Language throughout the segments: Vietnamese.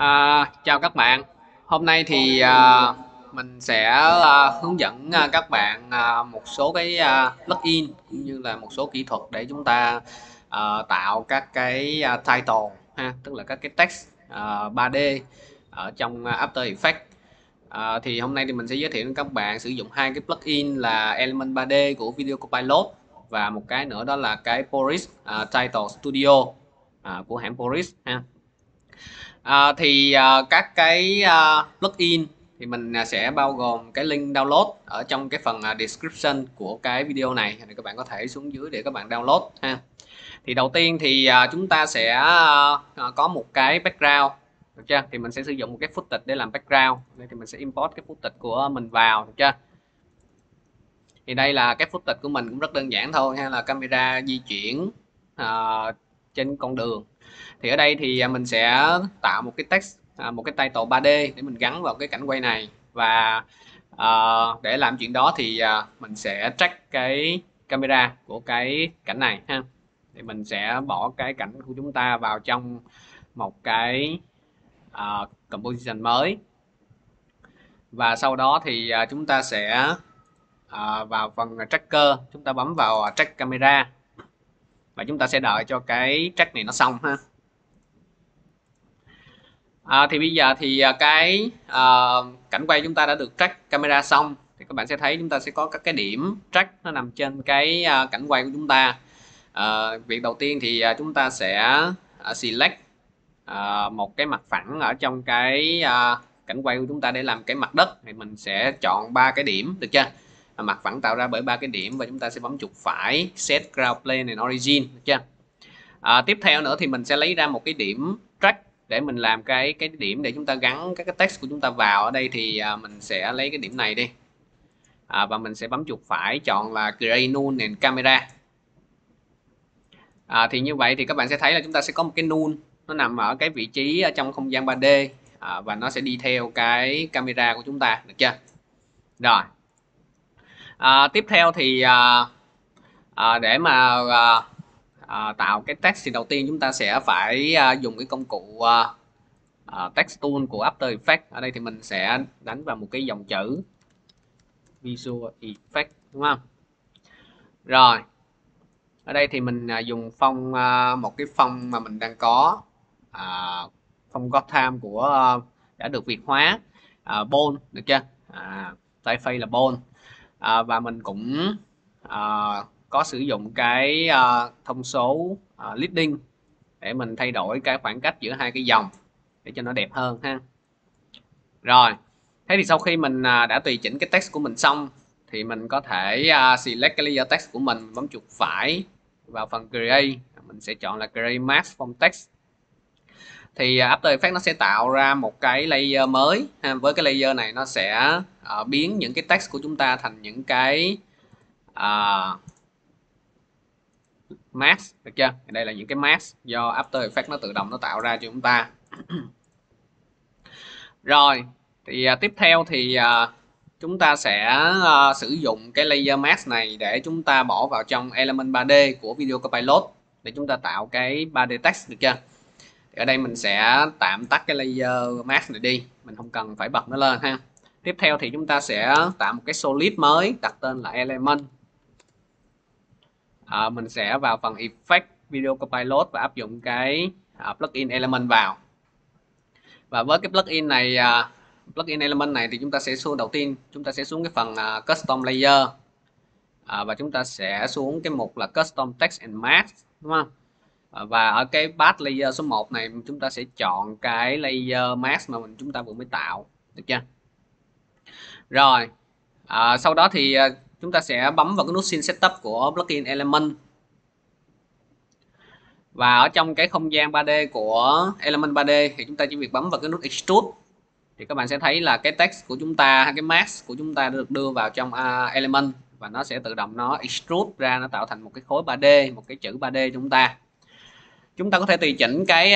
Chào các bạn. Hôm nay thì mình sẽ hướng dẫn các bạn một số cái plugin cũng như là một số kỹ thuật để chúng ta tạo các cái title ha, tức là các cái text 3D ở trong After Effects. Thì hôm nay thì mình sẽ giới thiệu đến các bạn sử dụng hai cái plugin là Element 3D của Video Copilot và một cái nữa đó là cái Boris Title Studio của hãng Boris ha. Các cái plugin thì mình sẽ bao gồm cái link download ở trong cái phần description của cái video này, thì các bạn có thể xuống dưới để các bạn download ha. Thì đầu tiên thì chúng ta sẽ có một cái background, được chưa? Thì mình sẽ sử dụng một cái footage để làm background. Đây thì mình sẽ import cái footage của mình vào, được chưa? Thì đây là cái footage của mình cũng rất đơn giản thôi ha, là camera di chuyển trên con đường. Thì ở đây thì mình sẽ tạo một cái text, một cái title 3D để mình gắn vào cái cảnh quay này. Và để làm chuyện đó thì mình sẽ track cái camera của cái cảnh này ha. Thì mình sẽ bỏ cái cảnh của chúng ta vào trong một cái composition mới. Và sau đó thì chúng ta sẽ vào phần tracker, chúng ta bấm vào track camera và chúng ta sẽ đợi cho cái track này nó xong ha. Thì bây giờ thì cái cảnh quay chúng ta đã được track camera xong, thì các bạn sẽ thấy chúng ta sẽ có các cái điểm track nó nằm trên cái cảnh quay của chúng ta. Việc đầu tiên thì chúng ta sẽ select một cái mặt phẳng ở trong cái cảnh quay của chúng ta để làm cái mặt đất. Thì mình sẽ chọn 3 cái điểm, được chưa? Mặt phẳng tạo ra bởi 3 cái điểm và chúng ta sẽ bấm chuột phải set ground plane and origin, được chưa? Tiếp theo nữa thì mình sẽ lấy ra một cái điểm track để mình làm cái điểm để chúng ta gắn các cái text của chúng ta vào. Ở đây thì mình sẽ lấy cái điểm này đi, và mình sẽ bấm chuột phải chọn là Gray Null and Camera. Thì như vậy thì các bạn sẽ thấy là chúng ta sẽ có một cái null nó nằm ở cái vị trí ở trong không gian 3D, và nó sẽ đi theo cái camera của chúng ta, được chưa? Rồi, tiếp theo thì để mà tạo cái text thì đầu tiên chúng ta sẽ phải dùng cái công cụ text tool của After Effects. Ở đây thì mình sẽ đánh vào một cái dòng chữ Visual Effect, đúng không? Rồi, ở đây thì mình dùng phông, một cái phông mà mình đang có, phông Gotham của đã được việt hóa, Bone, được chưa? Typeface là Bone. Và mình cũng có sử dụng cái thông số leading để mình thay đổi cái khoảng cách giữa hai cái dòng để cho nó đẹp hơn ha. Rồi, thế thì sau khi mình đã tùy chỉnh cái text của mình xong thì mình có thể select cái layer text của mình, bấm chuột phải vào phần create, mình sẽ chọn là create mask from text. Thì After Effects nó sẽ tạo ra một cái layer mới ha. Với cái layer này nó sẽ biến những cái text của chúng ta thành những cái mask, được chưa? Đây là những cái mask do After Effects nó tự động nó tạo ra cho chúng ta. Rồi, thì tiếp theo thì chúng ta sẽ sử dụng cái layer mask này để chúng ta bỏ vào trong Element 3D của Video Copilot để chúng ta tạo cái 3D text, được chưa? Thì ở đây mình sẽ tạm tắt cái layer mask này đi, mình không cần phải bật nó lên ha. Tiếp theo thì chúng ta sẽ tạo một cái solid mới, đặt tên là Element. Mình sẽ vào phần Effect Video Copilot và áp dụng cái plugin Element vào. Và với cái plugin này, plugin Element này thì chúng ta sẽ xuống, đầu tiên chúng ta sẽ xuống cái phần Custom Layer, và chúng ta sẽ xuống cái mục là Custom Text and Mask, đúng không? Và ở cái path layer số 1 này chúng ta sẽ chọn cái layer mask mà chúng ta vừa mới tạo, được chưa? Rồi, sau đó thì chúng ta sẽ bấm vào cái nút Scene Setup của plugin Element. Và ở trong cái không gian 3D của Element 3D thì chúng ta chỉ việc bấm vào cái nút Extrude. Thì các bạn sẽ thấy là cái text của chúng ta hay cái mask của chúng ta được đưa vào trong Element và nó sẽ tự động nó extrude ra, nó tạo thành một cái khối 3D, một cái chữ 3D cho chúng ta. Chúng ta có thể tùy chỉnh cái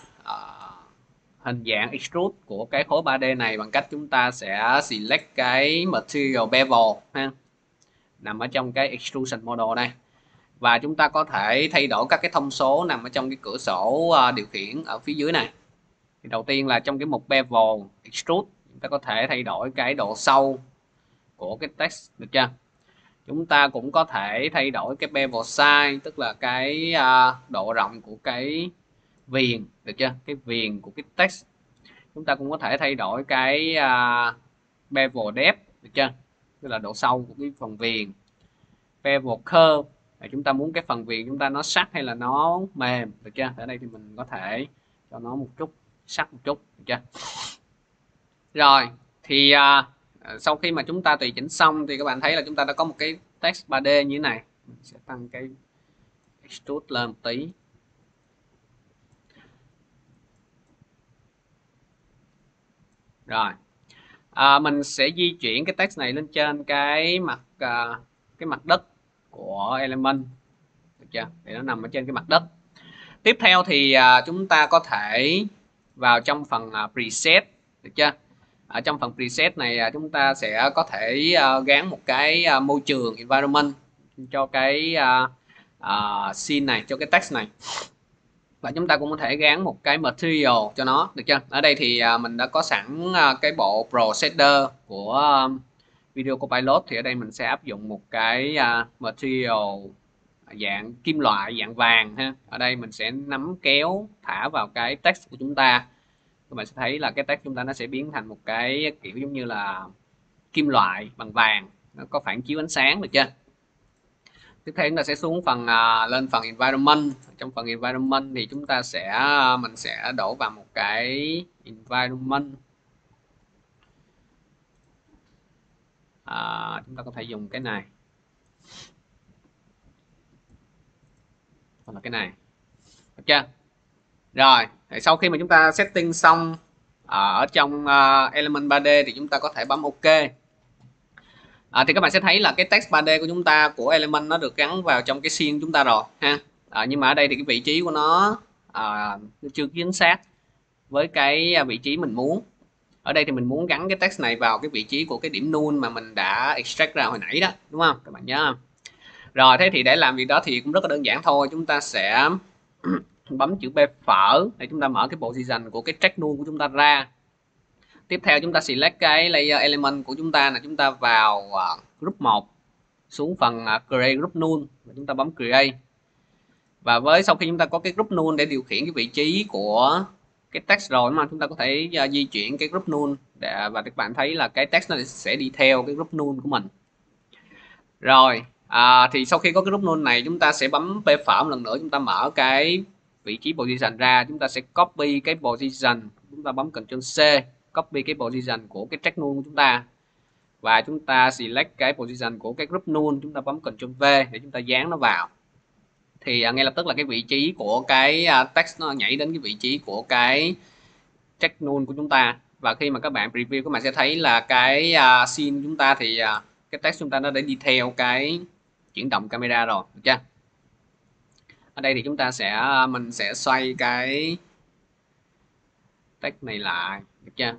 hình dạng extrude của cái khối 3D này bằng cách chúng ta sẽ select cái material bevel ha, nằm ở trong cái extrusion model đây. Và chúng ta có thể thay đổi các cái thông số nằm ở trong cái cửa sổ điều khiển ở phía dưới này. Thì đầu tiên là trong cái mục bevel extrude, chúng ta có thể thay đổi cái độ sâu của cái text, được chưa? Chúng ta cũng có thể thay đổi cái bevel size, tức là cái độ rộng của cái viền, được chưa? Cái viền của cái text. Chúng ta cũng có thể thay đổi cái bevel depth, được chưa? Tức là độ sâu của cái phần viền. Bevel curve, chúng ta muốn cái phần viền chúng ta nó sắc hay là nó mềm, được chưa? Ở đây thì mình có thể cho nó một chút sắc một chút, được chưa? Rồi thì sau khi mà chúng ta tùy chỉnh xong thì các bạn thấy là chúng ta đã có một cái text 3D như thế này. Mình sẽ tăng cái extrude lên một tí. Rồi mình sẽ di chuyển cái text này lên trên cái mặt đất của element, được chưa? Để nó nằm ở trên cái mặt đất. Tiếp theo thì chúng ta có thể vào trong phần preset, được chưa? Ở trong phần preset này chúng ta sẽ có thể gắn một cái môi trường environment cho cái scene này, cho cái text này. Và chúng ta cũng có thể gắn một cái material cho nó, được chưa? Ở đây thì mình đã có sẵn cái bộ Pro Shader của Video Copilot, thì ở đây mình sẽ áp dụng một cái material dạng kim loại, dạng vàng ha. Ở đây mình sẽ nắm kéo thả vào cái text của chúng ta. Các bạn sẽ thấy là cái text chúng ta nó sẽ biến thành một cái kiểu giống như là kim loại bằng vàng, nó có phản chiếu ánh sáng, được chưa? Tiếp theo chúng ta sẽ xuống phần lên phần environment. Trong phần environment thì chúng ta mình sẽ đổ vào một cái environment. Chúng ta có thể dùng cái này hoặc là cái này, được chưa? Rồi thì sau khi mà chúng ta setting xong ở trong element 3D thì chúng ta có thể bấm OK. Thì các bạn sẽ thấy là cái text 3D của chúng ta, của element, nó được gắn vào trong cái scene chúng ta rồi ha. Nhưng mà ở đây thì cái vị trí của nó chưa chính xác với cái vị trí mình muốn. Ở đây thì mình muốn gắn cái text này vào cái vị trí của cái điểm null mà mình đã extract ra hồi nãy đó, đúng không? Các bạn nhớ không? Rồi, thế thì để làm việc đó thì cũng rất là đơn giản thôi. Chúng ta sẽ bấm chữ B phở để chúng ta mở cái position của cái track null của chúng ta ra. Tiếp theo chúng ta select cái layer element của chúng ta, là chúng ta vào group 1, xuống phần create group null và chúng ta bấm create. Và sau khi chúng ta có cái group null để điều khiển cái vị trí của cái text rồi mà chúng ta có thể di chuyển cái group null và các bạn thấy là cái text nó sẽ đi theo cái group null của mình. Rồi thì sau khi có cái group null này, chúng ta sẽ bấm P phở một lần nữa, chúng ta mở cái vị trí position ra, chúng ta sẽ copy cái position, chúng ta bấm Ctrl C, copy cái position của cái track null của chúng ta và chúng ta select cái position của cái group null, chúng ta bấm Ctrl V để chúng ta dán nó vào. Thì ngay lập tức là cái vị trí của cái text nó nhảy đến cái vị trí của cái track null của chúng ta. Và khi mà các bạn preview, các bạn sẽ thấy là cái scene chúng ta thì cái text chúng ta nó đã đi theo cái chuyển động camera rồi, được chưa? Ở đây thì chúng ta mình sẽ xoay cái text này lại, được chưa?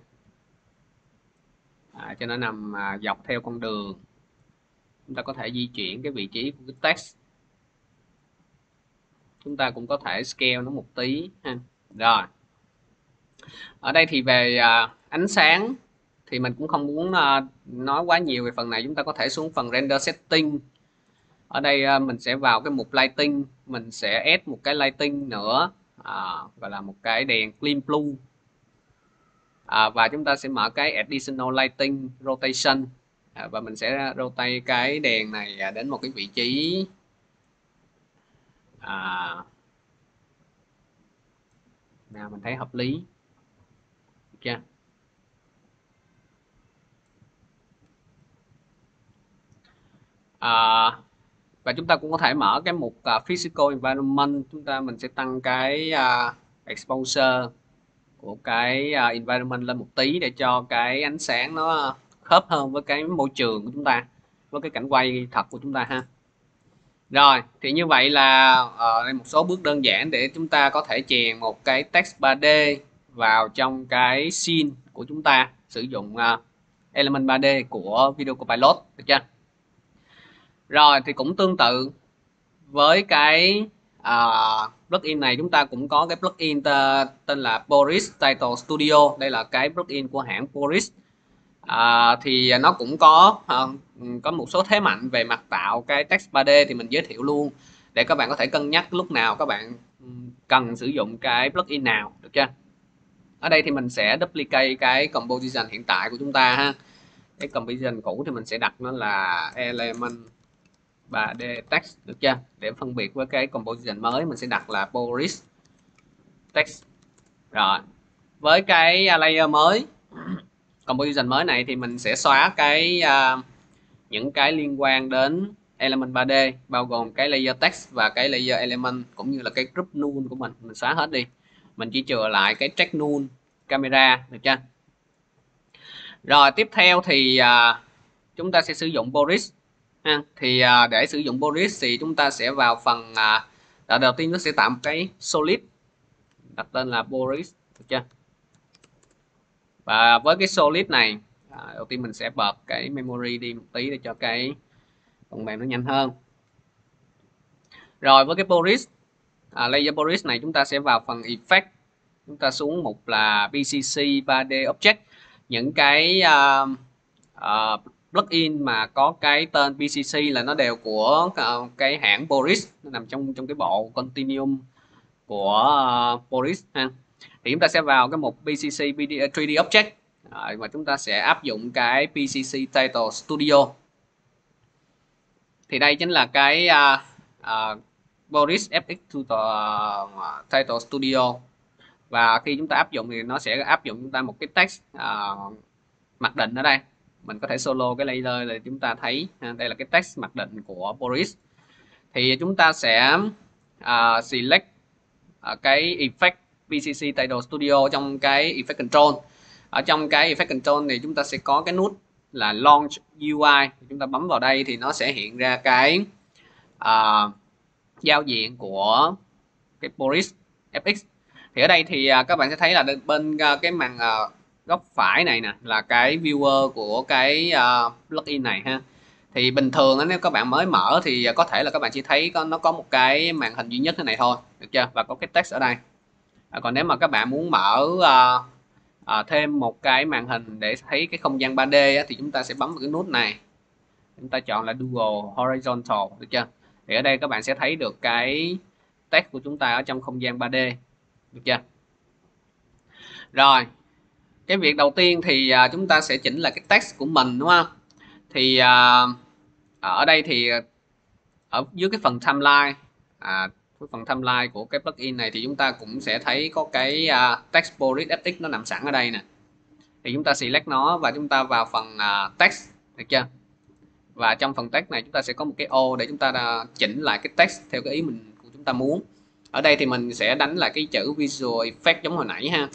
Cho nó nằm dọc theo con đường. Chúng ta có thể di chuyển cái vị trí của cái text. Chúng ta cũng có thể scale nó một tí ha. Rồi. Ở đây thì về ánh sáng thì mình cũng không muốn nói quá nhiều về phần này. Chúng ta có thể xuống phần render setting. Ở đây mình sẽ vào cái mục lighting, mình sẽ add một cái lighting nữa, gọi là một cái đèn clean blue. Và chúng ta sẽ mở cái additional lighting rotation, và mình sẽ rotate cái đèn này đến một cái vị trí nào mình thấy hợp lý, được chưa? Và chúng ta cũng có thể mở cái mục physical environment, mình sẽ tăng cái exposure của cái environment lên một tí để cho cái ánh sáng nó khớp hơn với cái môi trường của chúng ta, với cái cảnh quay thật của chúng ta ha. Rồi thì như vậy là đây một số bước đơn giản để chúng ta có thể chèn một cái text 3D vào trong cái scene của chúng ta sử dụng element 3D của Video Copilot, được chưa? Rồi thì cũng tương tự với cái plugin này chúng ta cũng có cái plugin tên là Boris Title Studio. Đây là cái plugin của hãng Boris. Thì nó cũng có một số thế mạnh về mặt tạo cái text 3D thì mình giới thiệu luôn để các bạn có thể cân nhắc lúc nào các bạn cần sử dụng cái plugin nào, được chưa? Ở đây thì mình sẽ duplicate cái composition hiện tại của chúng ta ha. Cái composition cũ thì mình sẽ đặt nó là element 3D text, được chưa? Để phân biệt với cái composition mới mình sẽ đặt là Boris text. Rồi, với cái layer mới, composition mới này thì mình sẽ xóa những cái liên quan đến element 3D, bao gồm cái layer text và cái layer element cũng như là cái group null của mình xóa hết đi. Mình chỉ chừa lại cái track null camera, được chưa? Rồi tiếp theo thì chúng ta sẽ sử dụng Boris ha. Thì để sử dụng Boris thì chúng ta sẽ vào phần đầu tiên nó sẽ tạo một cái solid đặt tên là Boris, được chưa? Và với cái solid này đầu tiên mình sẽ bật cái memory đi một tí để cho cái phần mềm nó nhanh hơn. Rồi với cái Boris layer Boris này chúng ta sẽ vào phần effect, chúng ta xuống mục là BCC 3D Object. Những cái plugin mà có cái tên BCC là nó đều của cái hãng Boris, nó nằm trong cái bộ Continuum của Boris ha. Thì chúng ta sẽ vào cái mục BCC 3D Object và chúng ta sẽ áp dụng cái BCC Title Studio. Thì đây chính là cái Boris FX Title Studio. Và khi chúng ta áp dụng thì nó sẽ áp dụng chúng ta một cái text mặc định ở đây. Mình có thể solo cái layer để chúng ta thấy đây là cái text mặc định của Boris. Thì chúng ta sẽ select cái effect BCC Title Studio trong cái effect control. Ở trong cái effect control thì chúng ta sẽ có cái nút là launch UI. Chúng ta bấm vào đây thì nó sẽ hiện ra cái giao diện của cái Boris FX. Thì ở đây thì các bạn sẽ thấy là bên cái màn góc phải này nè là cái viewer của cái plugin này ha. Thì bình thường nếu các bạn mới mở thì có thể là các bạn chỉ thấy nó có một cái màn hình duy nhất thế này thôi, được chưa? Và có cái text ở đây. Còn nếu mà các bạn muốn mở thêm một cái màn hình để thấy cái không gian 3D thì chúng ta sẽ bấm vào cái nút này, chúng ta chọn là Dual Horizontal, được chưa? Thì ở đây các bạn sẽ thấy được cái text của chúng ta ở trong không gian 3D, được chưa? Rồi, cái việc đầu tiên thì chúng ta sẽ chỉnh lại cái text của mình, đúng không? Thì ở đây thì ở dưới cái phần timeline, cái phần timeline của cái plugin này thì chúng ta cũng sẽ thấy có cái text Boris FX nó nằm sẵn ở đây nè. Thì chúng ta select nó và chúng ta vào phần text, được chưa? Và trong phần text này chúng ta sẽ có một cái ô để chúng ta chỉnh lại cái text theo cái ý của chúng ta muốn. Ở đây thì mình sẽ đánh lại cái chữ visual effect giống hồi nãy ha,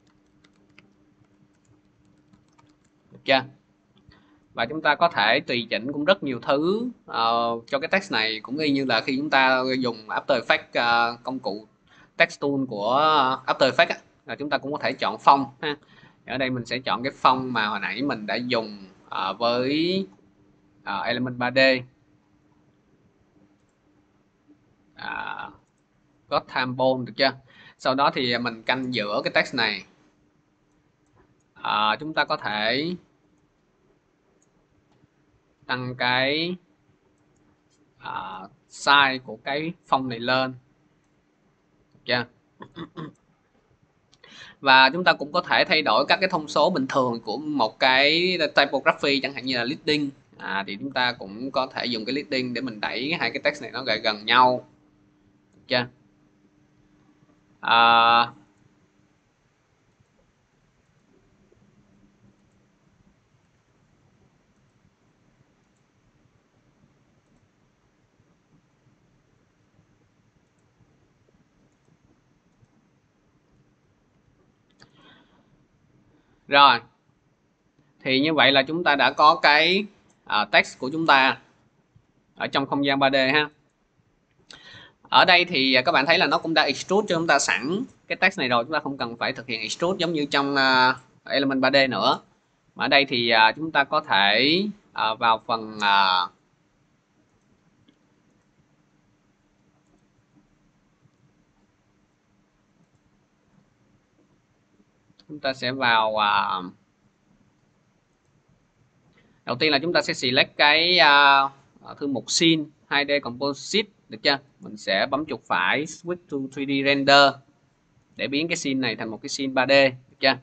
được chưa? Và chúng ta có thể tùy chỉnh cũng rất nhiều thứ cho cái text này, cũng y như là khi chúng ta dùng After Effects, công cụ text tool của After Effects là chúng ta cũng có thể chọn font ha. Ở đây mình sẽ chọn cái font mà hồi nãy mình đã dùng với Element 3D, Gotham Bone, được chưa? Sau đó thì mình canh giữa cái text này, chúng ta có thể tăng cái size của cái font này lên, được chưa? Và chúng ta cũng có thể thay đổi các cái thông số bình thường của một cái typography, chẳng hạn như là leading. Thì chúng ta cũng có thể dùng cái leading để mình đẩy hai cái text này nó gần nhau, được chưa? Rồi, thì như vậy là chúng ta đã có cái text của chúng ta ở trong không gian 3D ha. Ở đây thì các bạn thấy là nó cũng đã extrude cho chúng ta sẵn cái text này rồi, chúng ta không cần phải thực hiện extrude giống như trong Element 3D nữa. Mà ở đây thì chúng ta có thể vào phần chúng ta sẽ vào đầu tiên là chúng ta sẽ select cái thư mục scene 2D composite, được chưa? Mình sẽ bấm chuột phải switch to 3D render để biến cái scene này thành một cái scene 3D, được chưa?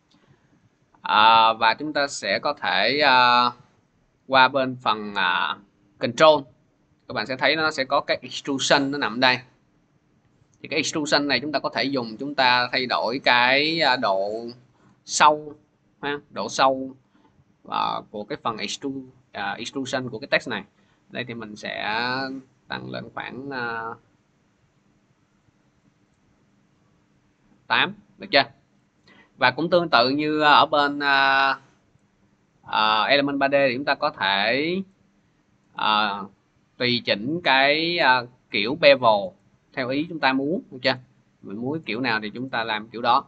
Và chúng ta sẽ có thể qua bên phần control, các bạn sẽ thấy nó sẽ có cái extrusion nó nằm đây. Thì cái extrusion này chúng ta có thể dùng, chúng ta thay đổi cái độ sâu ha, độ sâu của cái phần extrusion của cái text này. Đây thì mình sẽ tăng lên khoảng 8, được chưa? Và cũng tương tự như ở bên element 3D thì chúng ta có thể tùy chỉnh cái kiểu bevel theo ý chúng ta muốn, được chưa? Mình muốn kiểu nào thì chúng ta làm kiểu đó.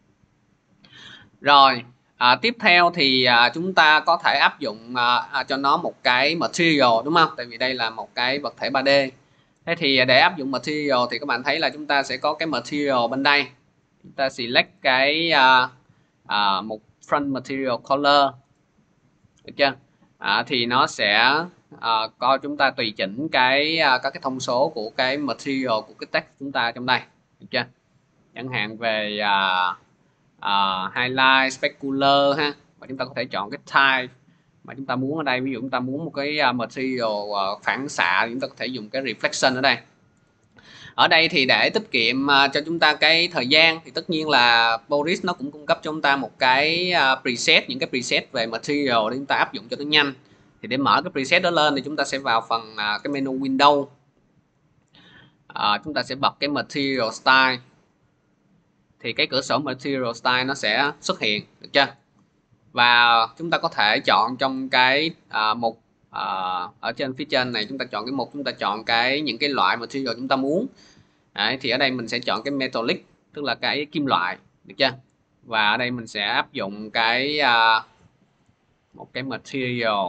Rồi tiếp theo thì chúng ta có thể áp dụng cho nó một cái material, đúng không? Tại vì đây là một cái vật thể 3D. Thế thì để áp dụng material thì các bạn thấy là chúng ta sẽ có cái material bên đây. Chúng ta select cái một front material color, được chưa? Thì nó sẽ coi chúng ta tùy chỉnh cái các cái thông số của cái material của cái text chúng ta trong đây, được chưa? Chẳng hạn về highlight, specular ha, và chúng ta có thể chọn cái type mà chúng ta muốn ở đây. Ví dụ chúng ta muốn một cái material phản xạ thì chúng ta có thể dùng cái reflection ở đây. Ở đây thì để tiết kiệm cho chúng ta cái thời gian thì tất nhiên là Boris nó cũng cung cấp cho chúng ta một cái preset, những cái preset về material để chúng ta áp dụng cho nó nhanh. Thì để mở cái preset đó lên thì chúng ta sẽ vào phần cái menu Windows, chúng ta sẽ bật cái material style, thì cái cửa sổ material style nó sẽ xuất hiện, được chưa? Và chúng ta có thể chọn trong cái mục ở trên phía trên này, chúng ta chọn cái mục, chúng ta chọn những cái loại material chúng ta muốn. Đấy, thì ở đây mình sẽ chọn cái metallic, tức là cái kim loại, được chưa? Và ở đây mình sẽ áp dụng cái một cái material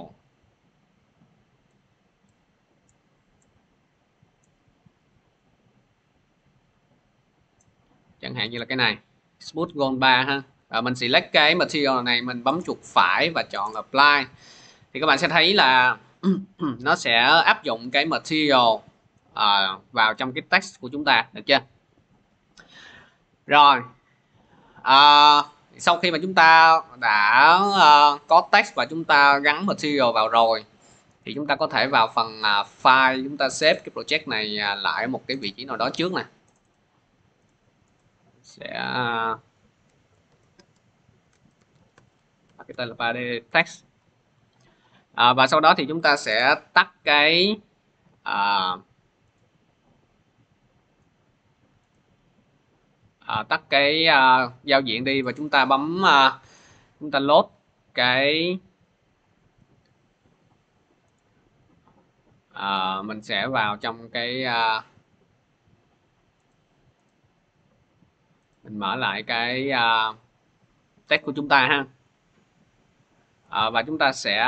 chẳng hạn như là cái này, smooth gold bar ha. Mình select cái material này, mình bấm chuột phải và chọn apply, thì các bạn sẽ thấy là nó sẽ áp dụng cái material vào trong cái text của chúng ta, được chưa? Rồi sau khi mà chúng ta đã có text và chúng ta gắn material vào rồi thì chúng ta có thể vào phần file, chúng ta xếp cái project này lại ở một cái vị trí nào đó trước nè. Sẽ cái tên là 3D text. Và sau đó thì chúng ta sẽ tắt cái giao diện đi và chúng ta bấm chúng ta load cái mình sẽ vào trong cái mình mở lại cái text của chúng ta ha. Và chúng ta sẽ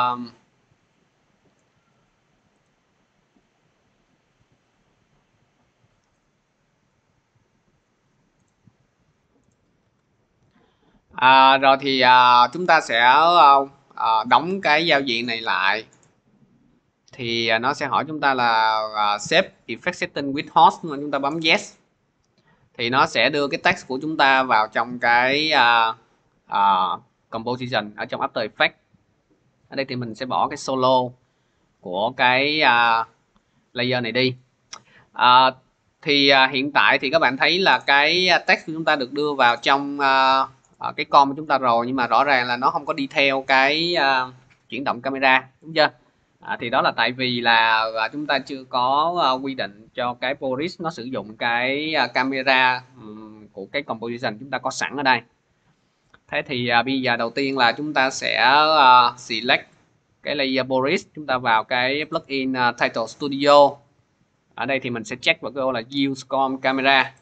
rồi thì chúng ta sẽ đóng cái giao diện này lại, thì nó sẽ hỏi chúng ta là save effect setting with host, mà chúng ta bấm yes thì nó sẽ đưa cái text của chúng ta vào trong cái composition ở trong After Effects. Ở đây thì mình sẽ bỏ cái solo của cái layer này đi. Thì hiện tại thì các bạn thấy là cái text của chúng ta được đưa vào trong cái com của chúng ta rồi, nhưng mà rõ ràng là nó không có đi theo cái chuyển động camera, đúng chưa? Thì đó là tại vì là chúng ta chưa có quy định cho cái Boris nó sử dụng cái camera của cái composition chúng ta có sẵn ở đây. Thế thì bây giờ đầu tiên là chúng ta sẽ select cái layer Boris, chúng ta vào cái plugin Title Studio. Ở đây thì mình sẽ check vào cái ô là Use Com Camera.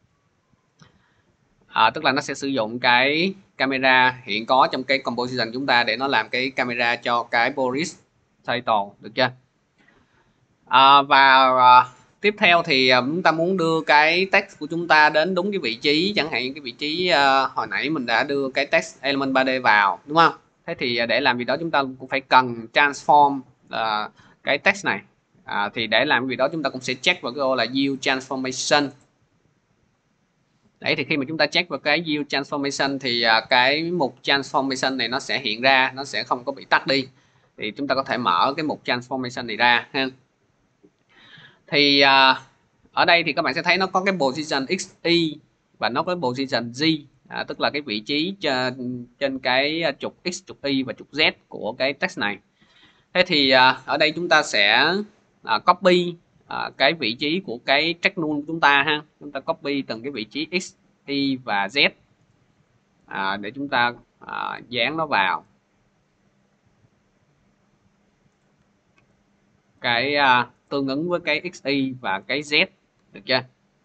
Tức là nó sẽ sử dụng cái camera hiện có trong cái composition chúng ta để nó làm cái camera cho cái Boris title, được chưa? Và Tiếp theo thì chúng ta muốn đưa cái text của chúng ta đến đúng cái vị trí, chẳng hạn cái vị trí hồi nãy mình đã đưa cái text element 3D vào, đúng không? Thế thì để làm việc đó chúng ta cũng phải cần transform cái text này. Thì để làm việc đó chúng ta cũng sẽ check vào cái ô là Yield Transformation. Đấy, thì khi mà chúng ta check vào cái Yield Transformation thì cái mục Transformation này nó sẽ hiện ra, nó sẽ không có bị tắt đi. Thì chúng ta có thể mở cái mục Transformation này ra ha. Thì ở đây thì các bạn sẽ thấy nó có cái position x, y và nó có cái position z, tức là cái vị trí trên cái trục x, trục y và trục z của cái text này. Thế thì ở đây chúng ta sẽ copy cái vị trí của cái track null của chúng ta ha. Chúng ta copy từng cái vị trí x, y và z để chúng ta dán nó vào cái tương ứng với cái x, y và cái z, được chưa?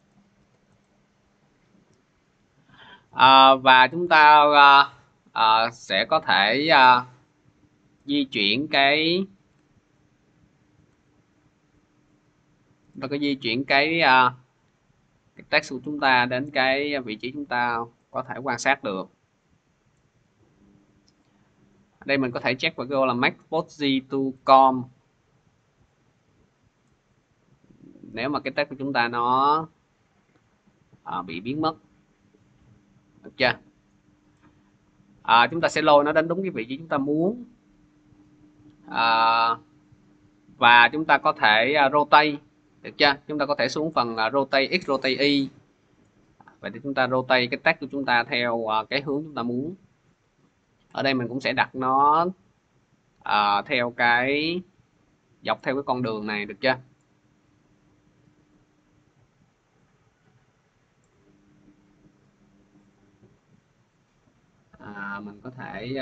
Và chúng ta sẽ có thể di chuyển cái cái text của chúng ta đến cái vị trí chúng ta có thể quan sát được. Ở đây mình có thể check vào cái ô là make post to com. Nếu mà cái text của chúng ta nó bị biến mất, được chưa? Chúng ta sẽ lôi nó đến đúng cái vị trí chúng ta muốn, và chúng ta có thể rotate, được chưa? Chúng ta có thể xuống phần rotate x, rotate y. Vậy thì chúng ta rotate cái text của chúng ta theo cái hướng chúng ta muốn. Ở đây mình cũng sẽ đặt nó theo cái dọc theo cái con đường này, được chưa? Mình có thể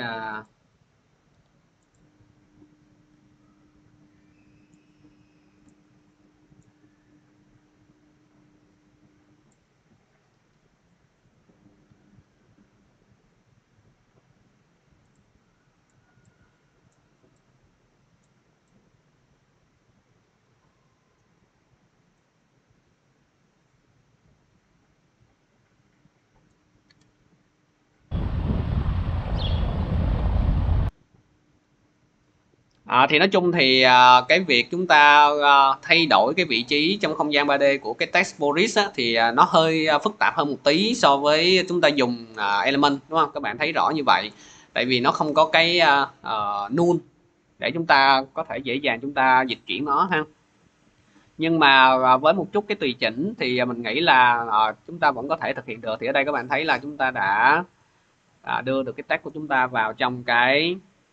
thì nói chung thì cái việc chúng ta thay đổi cái vị trí trong không gian 3D của cái text Boris á, thì nó hơi phức tạp hơn một tí so với chúng ta dùng element, đúng không? Các bạn thấy rõ như vậy. Tại vì nó không có cái null để chúng ta có thể dễ dàng chúng ta dịch chuyển nó ha. Nhưng mà với một chút cái tùy chỉnh thì mình nghĩ là chúng ta vẫn có thể thực hiện được. Thì ở đây các bạn thấy là chúng ta đã đưa được cái text của chúng ta vào trong cái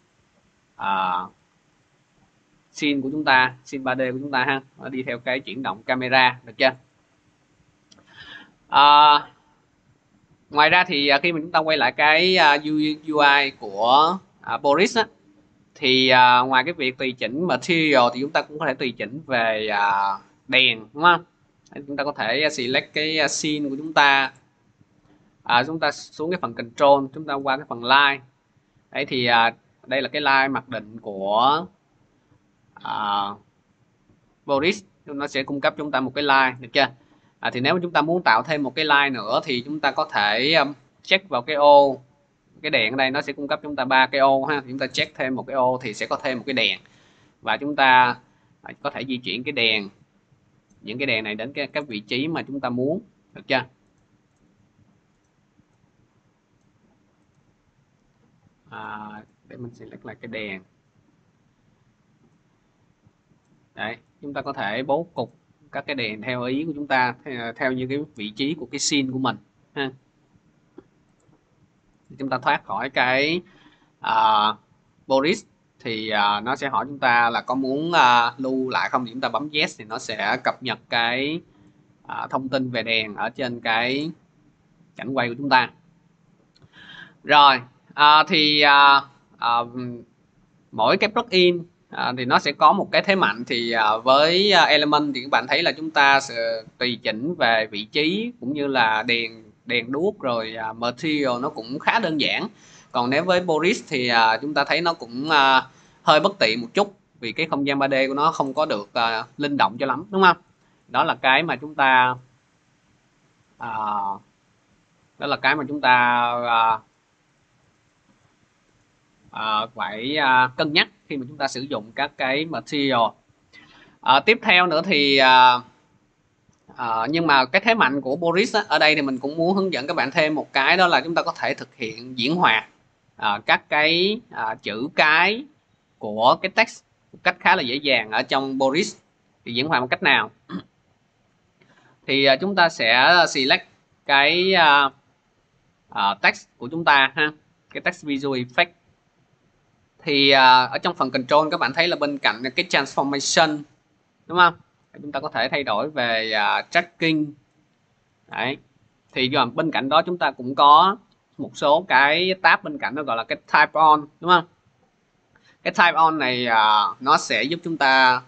scene của chúng ta, scene 3D của chúng ta ha, nó đi theo cái chuyển động camera, được chưa? Ngoài ra thì khi mà chúng ta quay lại cái UI của Boris á, thì ngoài cái việc tùy chỉnh material thì chúng ta cũng có thể tùy chỉnh về đèn, đúng không? Chúng ta có thể select cái scene của chúng ta, chúng ta xuống cái phần control, chúng ta qua cái phần line. Đấy thì đây là cái line mặc định của Boris, nó sẽ cung cấp chúng ta một cái line, được chưa? Thì nếu chúng ta muốn tạo thêm một cái line nữa thì chúng ta có thể check vào cái ô, cái đèn ở đây nó sẽ cung cấp chúng ta 3 cái ô ha. Chúng ta check thêm một cái ô thì sẽ có thêm một cái đèn, và chúng ta có thể di chuyển cái đèn, những cái đèn này đến cái vị trí mà chúng ta muốn, được chưa? Để mình select lại cái đèn. Đấy, chúng ta có thể bố cục các cái đèn theo ý của chúng ta, theo như cái vị trí của cái scene của mình ha. Chúng ta thoát khỏi cái Boris thì nó sẽ hỏi chúng ta là có muốn lưu lại không, thì chúng ta bấm yes thì nó sẽ cập nhật cái thông tin về đèn ở trên cái cảnh quay của chúng ta. Rồi thì mỗi cái plugin thì nó sẽ có một cái thế mạnh. Thì với Element thì các bạn thấy là chúng ta sẽ tùy chỉnh về vị trí cũng như là đèn đuốc rồi material nó cũng khá đơn giản. Còn nếu với Boris thì chúng ta thấy nó cũng hơi bất tiện một chút, vì cái không gian 3D của nó không có được linh động cho lắm, đúng không? Đó là cái mà chúng ta à, đó là cái mà chúng ta phải cân nhắc khi mà chúng ta sử dụng các cái material. Tiếp theo nữa thì nhưng mà cái thế mạnh của Boris á, ở đây thì mình cũng muốn hướng dẫn các bạn thêm một cái, đó là chúng ta có thể thực hiện diễn hoạt các cái chữ cái của cái text một cách khá là dễ dàng ở trong Boris. Thì diễn hoạt bằng cách nào? Thì chúng ta sẽ select cái text của chúng ta ha, cái text visual effect. Thì ở trong phần control các bạn thấy là bên cạnh cái transformation, đúng không? Chúng ta có thể thay đổi về tracking. Đấy. Thì bên cạnh đó chúng ta cũng có một số cái tab bên cạnh, nó gọi là cái type on, đúng không? Cái type on này nó sẽ giúp chúng ta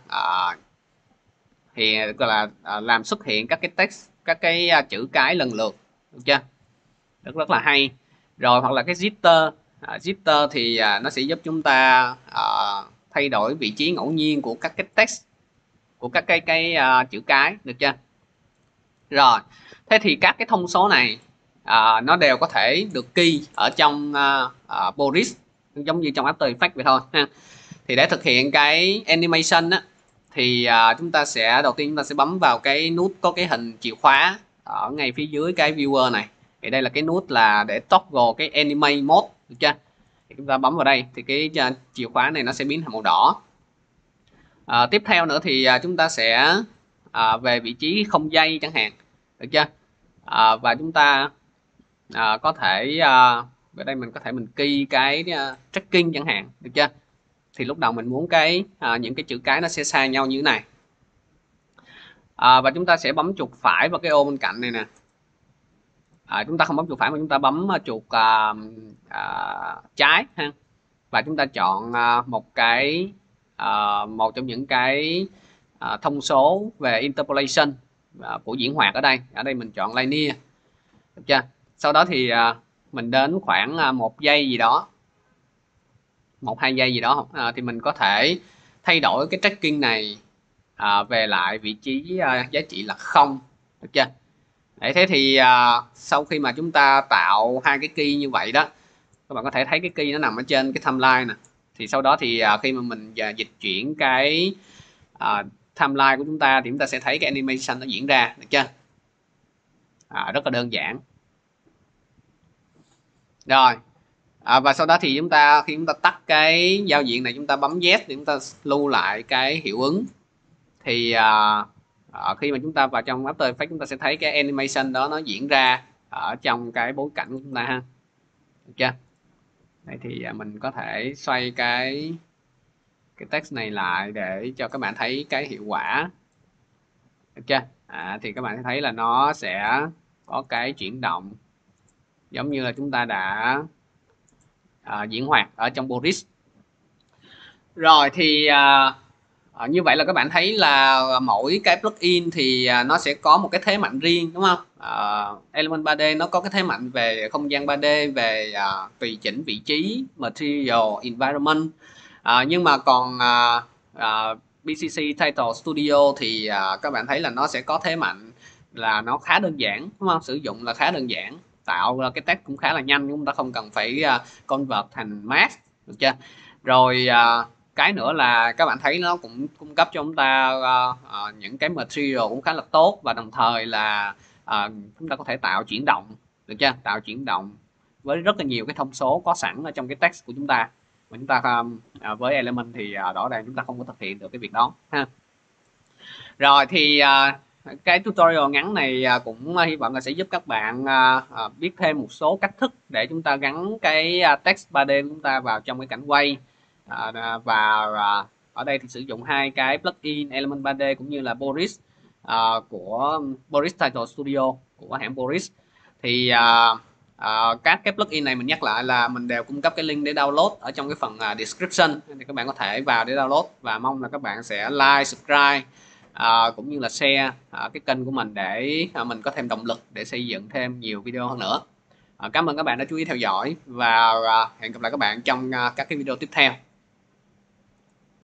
thì gọi là làm xuất hiện các cái text, các cái chữ cái lần lượt, được chưa? Rất là hay. Rồi hoặc là cái jitter. Jitter thì nó sẽ giúp chúng ta thay đổi vị trí ngẫu nhiên của các cái text, của các cái chữ cái, được chưa? Rồi, thế thì các cái thông số này nó đều có thể được key ở trong Boris, giống như trong After Effects vậy thôi ha. Thì để thực hiện cái animation á, thì chúng ta sẽ đầu tiên chúng ta sẽ bấm vào cái nút có cái hình chìa khóa ở ngay phía dưới cái viewer này. Thì đây là cái nút là để toggle cái animate mode, được chưa? Thì chúng ta bấm vào đây thì cái chìa khóa này nó sẽ biến thành màu đỏ. Tiếp theo nữa thì chúng ta sẽ về vị trí không dây chẳng hạn, được chưa? Và chúng ta có thể ở đây mình có thể mình key cái tracking chẳng hạn, được chưa? Thì lúc đầu mình muốn cái những cái chữ cái nó sẽ xa nhau như thế này. Và chúng ta sẽ bấm chuột phải vào cái ô bên cạnh này nè. Chúng ta không bấm chuột phải mà chúng ta bấm chuột trái ha. Và chúng ta chọn một cái một trong những cái thông số về interpolation của diễn hoạt ở đây. Ở đây mình chọn linear, được chưa? Sau đó thì mình đến khoảng 1 giây gì đó, 1-2 giây gì đó thì mình có thể thay đổi cái tracking này về lại vị trí giá trị là 0, được chưa? Đấy, thế thì sau khi mà chúng ta tạo hai cái key như vậy đó, các bạn có thể thấy cái key nó nằm ở trên cái timeline nè. Thì sau đó thì khi mà mình dịch chuyển cái timeline của chúng ta thì chúng ta sẽ thấy cái animation nó diễn ra, được chưa? Rất là đơn giản. Rồi, và sau đó thì chúng ta khi chúng ta tắt cái giao diện này, chúng ta bấm yes để chúng ta lưu lại cái hiệu ứng. Thì khi mà chúng ta vào trong After Effects, chúng ta sẽ thấy cái animation đó nó diễn ra ở trong cái bối cảnh của chúng ta ha, được chưa? Đây thì mình có thể xoay cái text này lại để cho các bạn thấy cái hiệu quả, được chưa? Thì các bạn thấy là nó sẽ có cái chuyển động giống như là chúng ta đã diễn hoạt ở trong Boris. Rồi thì như vậy là các bạn thấy là mỗi cái plugin thì nó sẽ có một cái thế mạnh riêng, đúng không? Element 3D nó có cái thế mạnh về không gian 3D, về tùy chỉnh vị trí, material, environment. Nhưng mà còn BCC Title Studio thì các bạn thấy là nó sẽ có thế mạnh là nó khá đơn giản, đúng không? Sử dụng là khá đơn giản, tạo ra cái text cũng khá là nhanh, chúng ta không cần phải convert thành mask, được chưa? Rồi cái nữa là các bạn thấy nó cũng cung cấp cho chúng ta những cái material cũng khá là tốt, và đồng thời là chúng ta có thể tạo chuyển động, được chưa? Tạo chuyển động với rất là nhiều cái thông số có sẵn ở trong cái text của chúng ta, mà chúng ta với Element thì rõ ràng chúng ta không có thực hiện được cái việc đó ha. Rồi thì cái tutorial ngắn này cũng hy vọng là sẽ giúp các bạn biết thêm một số cách thức để chúng ta gắn cái text 3D của chúng ta vào trong cái cảnh quay. Và ở đây thì sử dụng hai cái plugin Element 3D cũng như là Boris của Boris Title Studio của hãng Boris. Thì các cái plugin này mình nhắc lại là mình đều cung cấp cái link để download ở trong cái phần description, thì các bạn có thể vào để download, và mong là các bạn sẽ like, subscribe cũng như là share cái kênh của mình để mình có thêm động lực để xây dựng thêm nhiều video hơn nữa. Cảm ơn các bạn đã chú ý theo dõi, và hẹn gặp lại các bạn trong các cái video tiếp theo.